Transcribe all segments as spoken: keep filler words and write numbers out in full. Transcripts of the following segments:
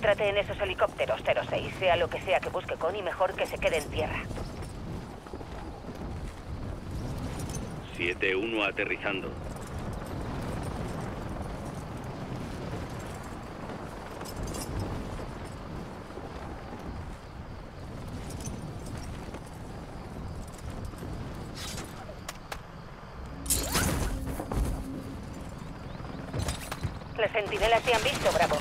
Céntrate en esos helicópteros, cero seis. Sea lo que sea que busque Connie, mejor que se quede en tierra. siete uno aterrizando. Las centinelas te han visto, Bravo.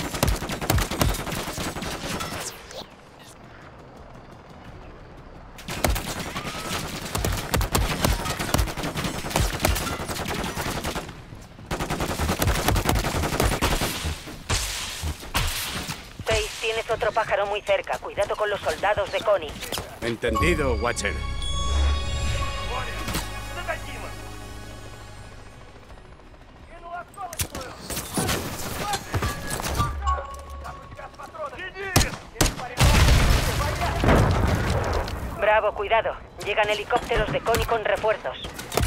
seis, tienes otro pájaro muy cerca. Cuidado con los soldados de Connie. Entendido, Watcher. Bravo, cuidado. Llegan helicópteros de Connie con refuerzos.